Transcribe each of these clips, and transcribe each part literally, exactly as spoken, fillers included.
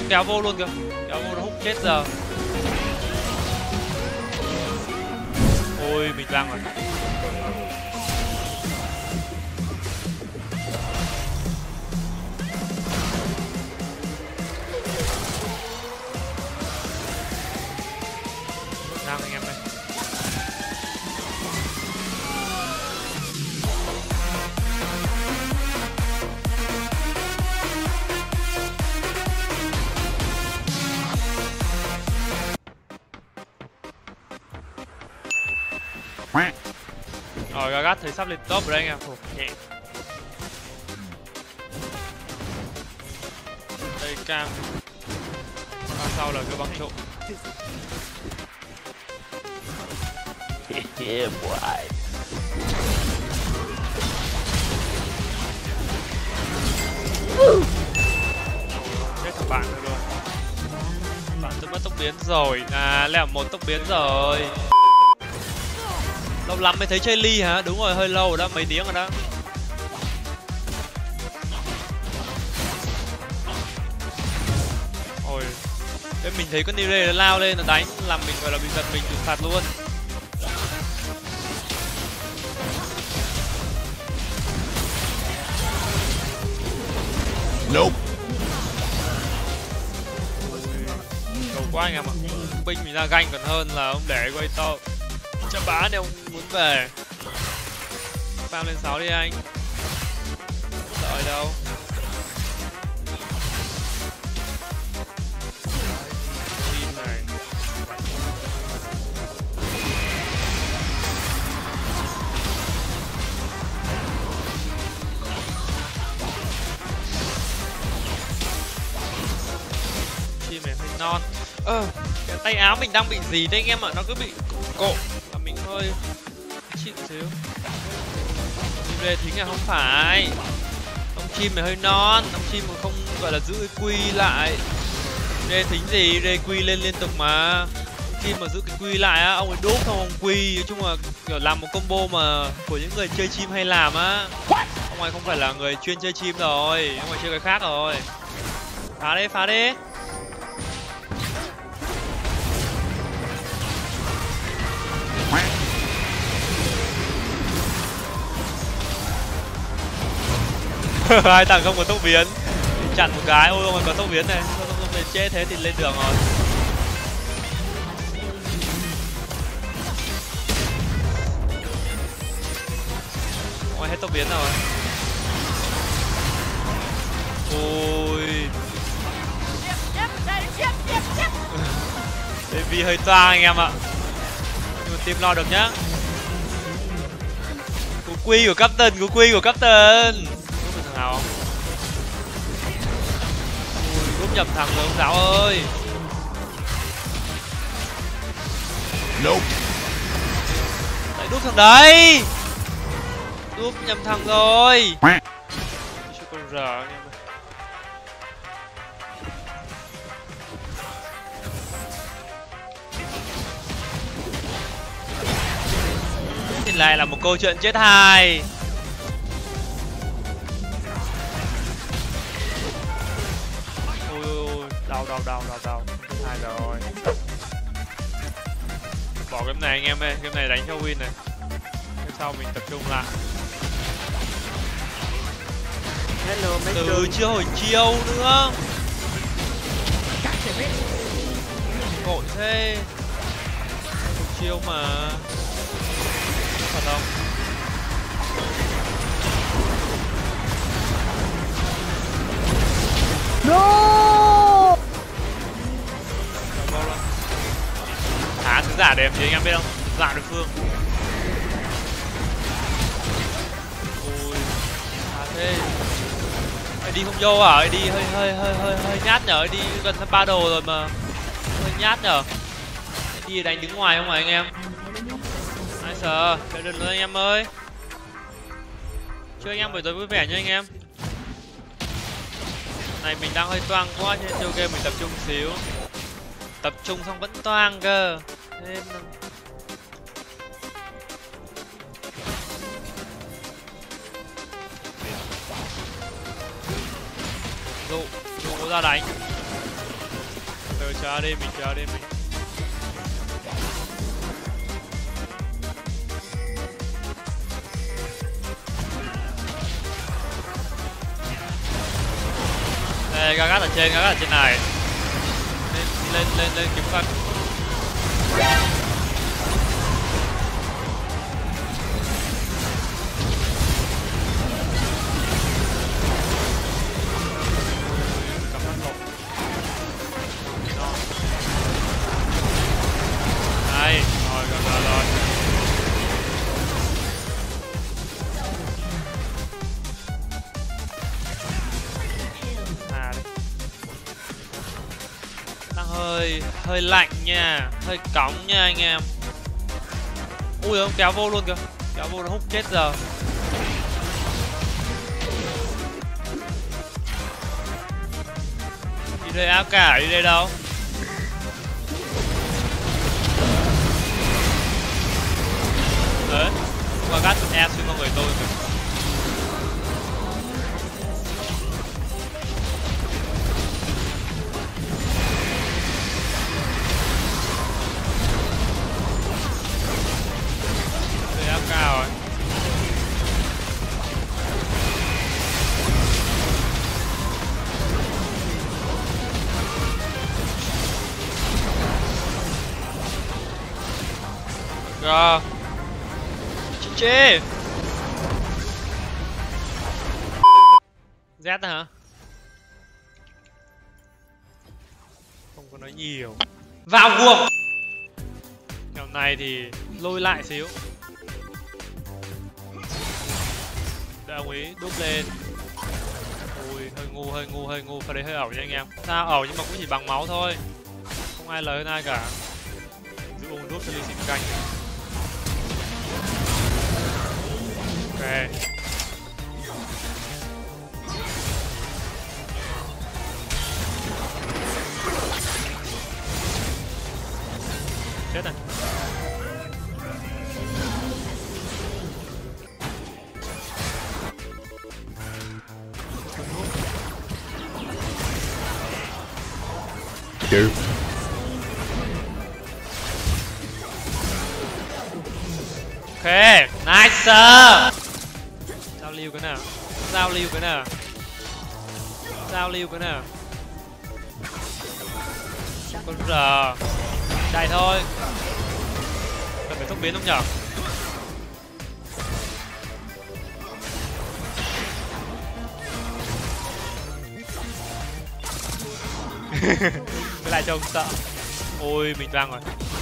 kéo vô luôn kìa, kéo vô nó hút chết giờ. Ôi mình văng rồi. Đang anh em đây. Rồi Gagat thấy sắp lên top rồi đấy anh em. Ồ, nhẹ. Đây cam. Còn sau là cái băng trộm. Yeah, boy. Chết thằng bạn rồi luôn. Bạn tôi mất tốc biến rồi. À, leo một tốc biến rồi. Lâu lắm mới thấy chơi ly hả? Đúng rồi, hơi lâu rồi đó, mấy tiếng rồi đó. Ôi, thế mình thấy con Nire nó lao lên nó đánh, làm mình gọi là bị giật mình trừng phạt luôn. Nope. Cầu quá anh em ạ. Binh mình ra ganh còn hơn là ông để quay to. Cho bá nếu ông muốn về. Farm lên sáu đi anh. Đợi đâu. Team này. Team này hơi non. Ơ, ờ, cái tay áo mình đang bị gì đấy anh em ạ, nó cứ bị cộ là mình hơi chịu xíu. Về thính là không phải. Ông chim này hơi non, ông chim mà không gọi là giữ cái quy lại. Rê thính gì, rê quy lên liên tục mà. Ông chim mà giữ cái quy lại á, ông ấy đốt không ông quy. Nói chung là kiểu làm một combo mà của những người chơi chim hay làm á. Ông ấy không phải là người chuyên chơi chim rồi, ông ấy chơi cái khác rồi. Phá đi, phá đi. Hai thằng không có tốc biến, chặn một cái. Ôi ông ấy có tốc biến này, không không không chết thế thì lên đường rồi. Ông ấy hết tốc biến rồi. Ôi Baby hơi toang anh em ạ, nhưng mà team lo được nhá. Cú quy của captain, cú quy của captain. Nào không? Ui, đúp nhầm thằng rồi ông giáo ơi. Nope. Tại đúp thằng đấy. Đúp nhầm thằng rồi. Cho con rờ anh em ơi. Thì lại là một câu chuyện chết hai. Đau đau đau đau đau. Hai rồi. Bỏ game này anh em ơi, game này đánh cho win này. Cái sau mình tập trung lại. Hello mấy từ chưa hồi chiêu nữa. Vội thế. Hồi chiêu mà. Thật không? No. Thả sứ giả đẹp chứ anh em biết không? Dạo được phương. Ôi, thả thế. Ai đi không vô à? Ai đi hơi hơi hơi hơi hơi nhát nhở? Ai đi gần ba đồ rồi mà hơi nhát nhở? Ai đi đánh đứng ngoài không phải anh em? Ai sợ? Chơi đừng nữa anh em ơi. Chơi anh em buổi tối vui vẻ nha anh em. Này mình đang hơi toang quá cho nên chơi game mình tập trung xíu. Tập trung xong vẫn toang cơ. Nên dụ dụ ra đánh. chờ đi, mình chờ đi mình. Đây, Gagat ở trên, Gagat ở trên này. Lên lên lên lên kiếm phân. Đây, rồi rồi rồi rồi. À đây. Đang hơi hơi lạnh nha, hơi cóng nha anh em. Ui ông kéo vô luôn kìa, kéo vô nó hút chết giờ. Đi đây áo cả, đi đây đâu? Đấy, qua gắt e xuyên vào người tôi kìa. Đây áp cao rồi. Rồi. Chê. Z hả? Không có nói nhiều. Vào guồng. Kèo này thì lôi lại xíu. Để ông ấy đúp lên. Ui hơi ngu hơi ngu hơi ngu, phải đấy hơi ẩu nha anh em. Sao ẩu nhưng mà cũng chỉ bằng máu thôi. Không ai lời hơn ai cả. Giữ ông đúp cho Lee Sin canh. Ok. Chết này. Two. Ok, nice. Giao lưu cái nào? Giao lưu cái nào? Giao lưu cái nào? Con giờ chạy thôi. Cần phải tốc biến không nhở? Cái lại trông sợ. Ôi mình vang rồi.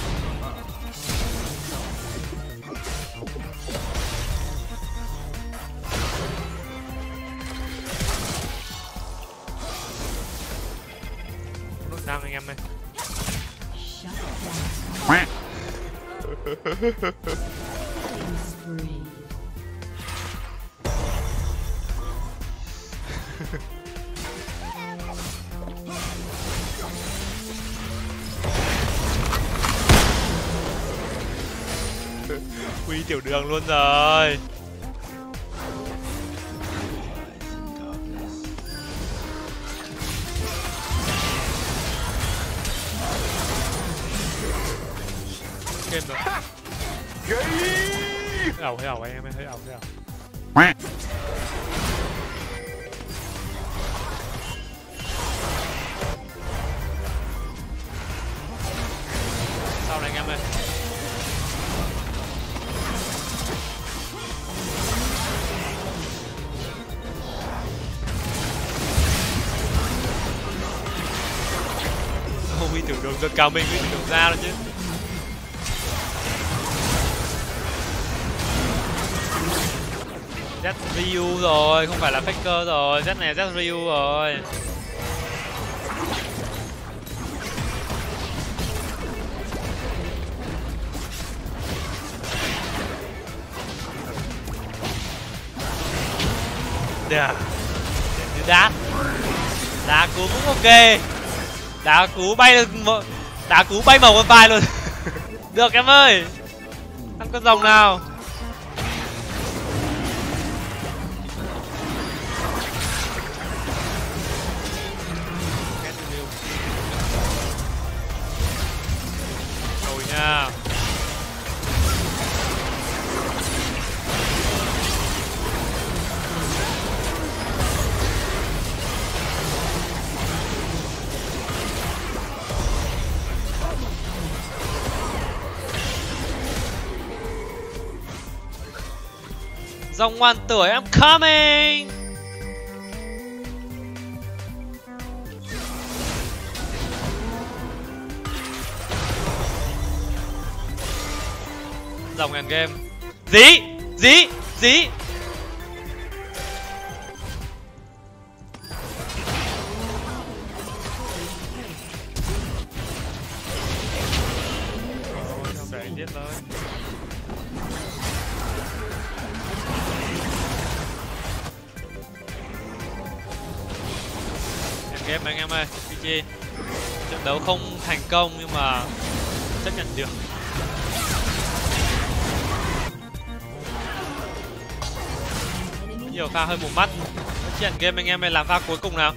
Nốt năng anh em ơi. Quy tiểu đường luôn rồi. Game rồi. Hơi ẩu hơi ẩu anh em ơi, hơi ẩu hơi ẩu. Sau này anh em ơi. Không đi tưởng đường được cao mình, đi tưởng đường ra rồi chứ. Z Ryu rồi, không phải là Faker rồi, Z này Z Ryu rồi. Được. Đá. Đá cú cũng ok. Đá cú bay được đá cú bay màu con vai luôn. Được em ơi. Ăn con rồng nào. nha. Dòng ngoan tuổi, I'm coming. Dòng end game. Dí, dí, dí. Để giết thôi. Game anh em ơi, pê giê trận đấu không thành công nhưng mà chấp nhận được. Nhiều pha hơi mù mắt. Trận game anh em ơi, làm pha cuối cùng nào.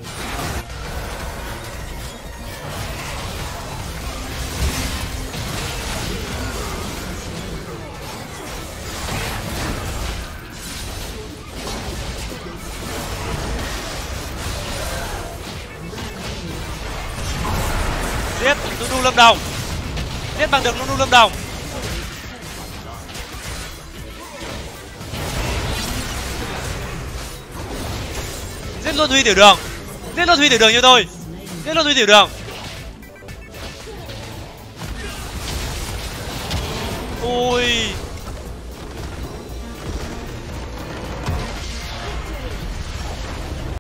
Giết Nunu Lâm Đồng. Giết bằng được Nunu Lâm Đồng. Giết luôn Huy Tiểu Đường. Giết luôn Huy Tiểu Đường như tôi. Giết luôn Huy Tiểu Đường. Ui.